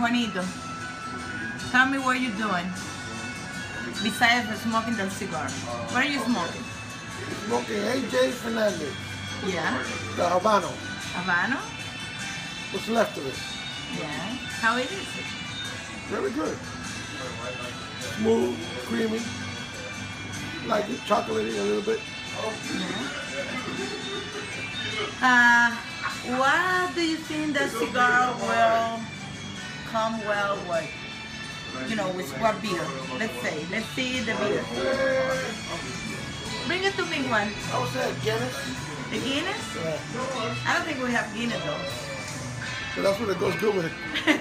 Juanito, tell me what you're doing. Besides smoking the cigar. What are you smoking? Smoking AJ Fernandez. Yeah. The Habano. Habano? What's left of it? Yeah. How it is? Very good. Smooth, creamy. Like it, chocolatey a little bit. Yeah. What do you think the cigar will come well with? You know, with what beer? Let's see the beer. Bring it to me, Juan. I would say Guinness. The Guinness? Yeah. I don't think we have Guinness though. So that's what it goes good with it.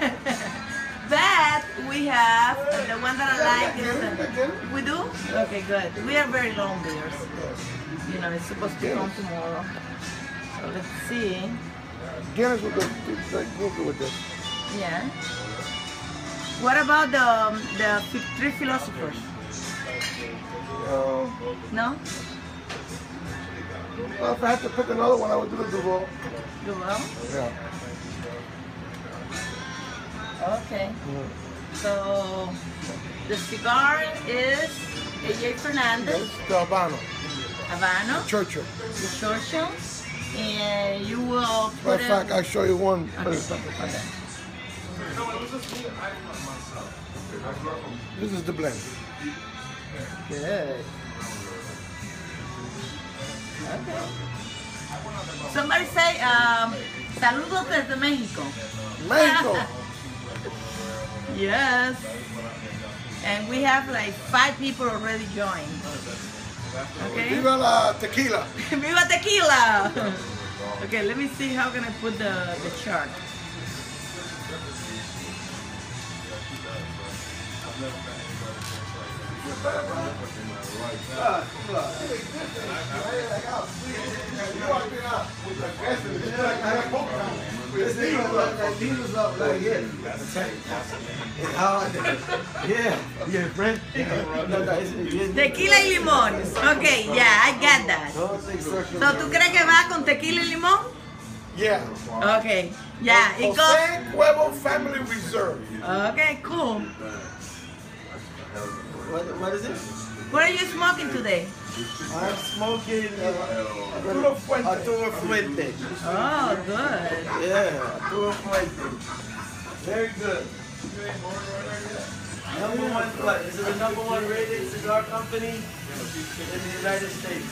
But we have the one that I like is we do? Okay, good. We are very long beers. You know, it's supposed to come tomorrow. So let's see. Guinness will go good with this. Yeah. What about the Three Philosophers? No? Well, if I had to pick another one, I would do the Duval. Duval? Yeah. Okay. So the cigar is AJ Fernandez. Yes, the Habano. Habano. Churchill. The Churchill. And you will put Matter of fact, I'll show you one. Okay. This is the blend. Good. Okay. Somebody say, saludos desde México. Mexico. Yes. And we have like 5 people already joined. Okay. Viva la tequila. Viva tequila. Okay, let me see how can I put the chart. Tequila y limón. Okay, yeah, I got that. So, ¿tú crees que va con tequila y limón? Yeah. Okay, yeah, it goes. Jose Cuervo Family Reserve. Okay, cool. What is it? What are you smoking today? I'm smoking Arturo Fuente. Arturo Fuente. Oh, good. Yeah, Arturo Fuente. Very good. Number one, what? This is the number one rated cigar company in the United States.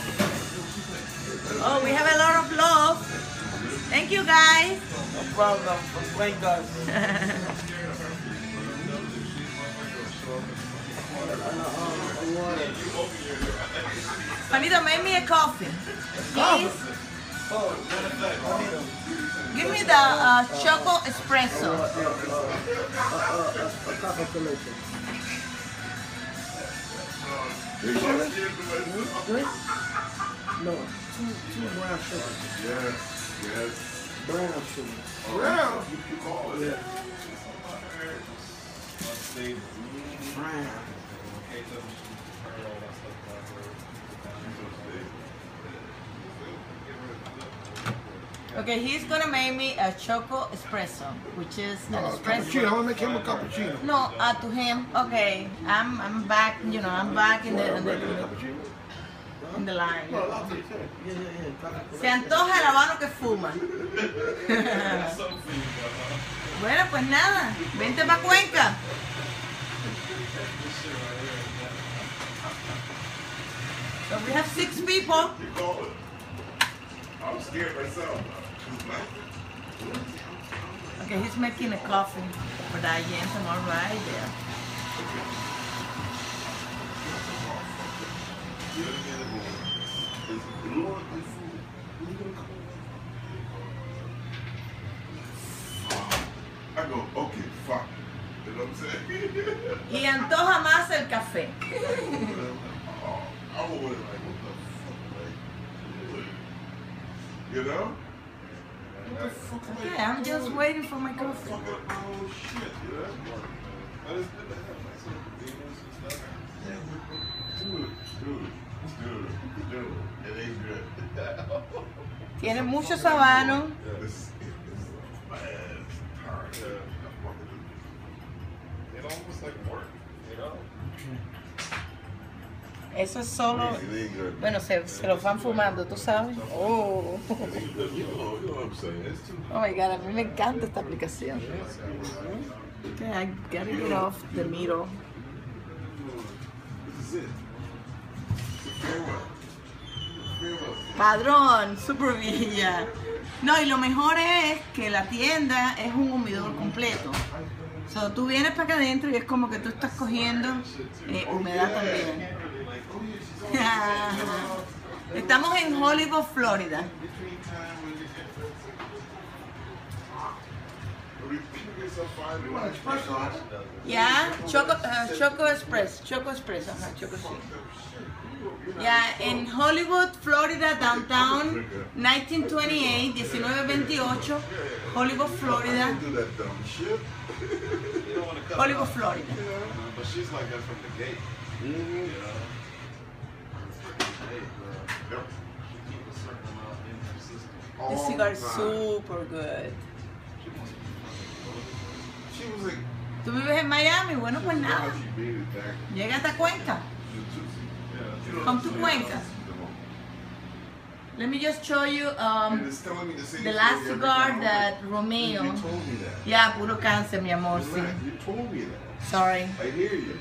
Oh, we have a lot of love. Thank you, guys. No problem. From Cuencas. Juanito, make me a coffee. Please. Give me the choco espresso. Good? No, two brown sugar. Yes. Brown sugar. Brown? Yeah. Brown. Okay, he's gonna make me a choco espresso, which is an espresso. Cappuccino. I want to make him a cappuccino. No, to him. Okay, I'm back. You know, I'm back in the line. Se antoja el habano que fuma. Bueno, pues nada, vente pa' Cuenca. So we have 6 people. I'm scared myself. Okay, he's making a coffee for Diane. I'm all right there. I go, okay, fuck. You know what I'm saying? Y antoja más el café. I'm over there like, what the fuck, like, you know? What the fuck am I Okay, I'm just waiting for my coffee. fucking oh shit, you know? I just did that. Dude, it ain't good. Tiene mucho sabano. This is bad. Hard. almost like work, you know? Eso es solo, bueno, se lo van fumando, ¿tú sabes? Oh. You know what I'm saying? It's too. Oh my God, a mí me encanta esta aplicación. Okay, I gotta get off the middle. This is it. Farewell. Farewell. Padrón, super villa. No, y lo mejor es que la tienda es un humidor completo. So, tú vienes para acá adentro y es como que tú estás cogiendo humedad también. Estamos en Hollywood, Florida. Yeah, Choco Express, ajá, Choco sí. Yeah, in Hollywood, Florida, downtown, 1928, 1928, Hollywood, Florida. Hollywood, Florida. But she's like that from the gate. This cigar is super good. She was like, ¿Tú vives en Miami? Bueno, pues nada. she made it back. Llega a Cuenca. Come to Cuenca. Let me just show you And it's telling me the same the story last every cigar time. that You Romeo. told me that. Ya, puro cáncer, mi amor, sí. Right, you told me that. Sorry. I hear you.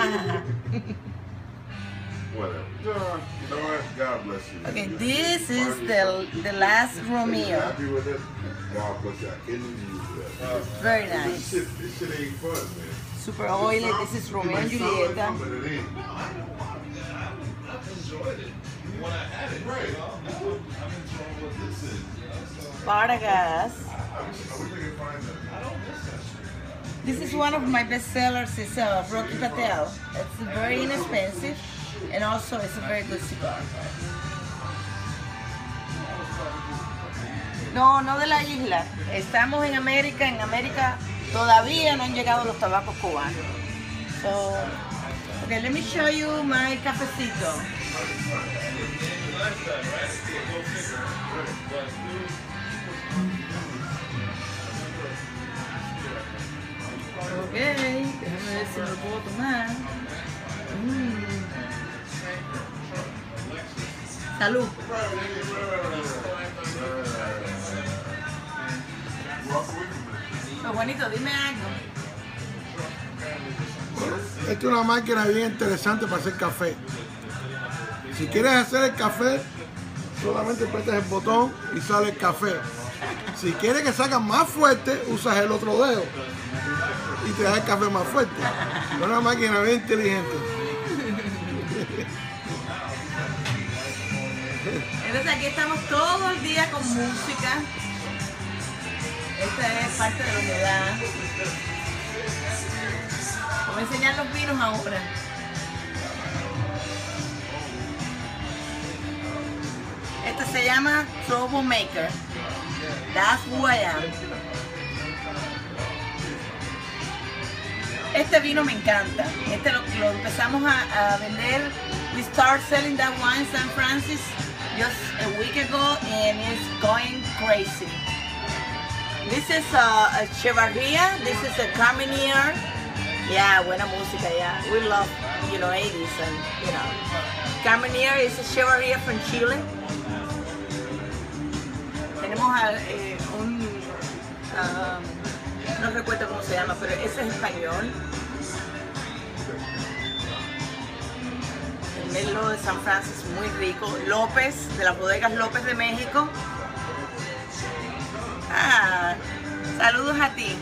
Whatever. You know what? God bless you. man. Okay, You- this you is find yourself- the last Are you Romeo. happy with it? God bless you. I can't even use that. Very This nice. shit ain't fun, man. Super oily. This is Romeo and Julieta. But it ain't. I've enjoyed it when I had it. Right. I'm enjoying what this is. Partagas. I wish I could find that. I don't miss that shit. This is one of my best sellers. It's Rocky Patel. It's very inexpensive and also it's a very good cigar. No, no de la isla. Estamos en América. En América todavía no han llegado los tabacos cubanos. So, okay, let me show you my cafecito. Ok, déjame ver si me lo puedo tomar. Salud. Pero Juanito, dime algo. Esta es una máquina bien interesante para hacer café. Si quieres hacer el café, solamente apretas el botón y sale el café. Si quieres que salga más fuerte, usas el otro dedo y te da el café más fuerte. Es una máquina bien inteligente. Entonces aquí estamos todo el día con música. Esta es parte de la humedad. Voy a enseñar los vinos ahora. Esta se llama Troublemaker. That's who I am. Este vino me encanta. Este lo empezamos a vender. We start selling that wine in San Francisco just a week ago and it's going crazy. This is a Chevarria. This is a Carmenere. Yeah, buena música, yeah. We love, 80s and, Carmenere is a Chevarria from Chile. Tenemos no recuerdo cómo se llama, pero ese es español. El Merlot de San Francisco, muy rico. López, de las bodegas López de México. Ah, saludos a ti.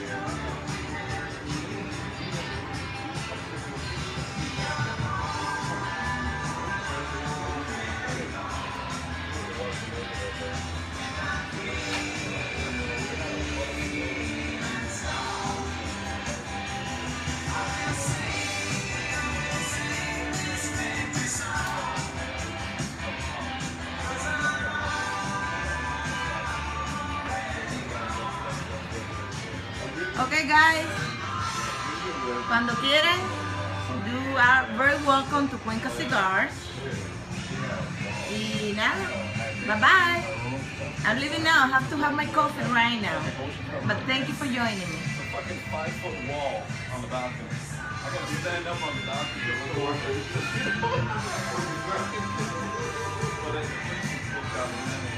Okay guys, cuando quieran, you are very welcome to Cuenca Cigars. Y nada, bye bye. I'm leaving now, I have to have my coffee right now. But thank you for joining me. fucking 5-foot wall on the balcony. I gotta stand up on the balcony to look over. But it looked out and then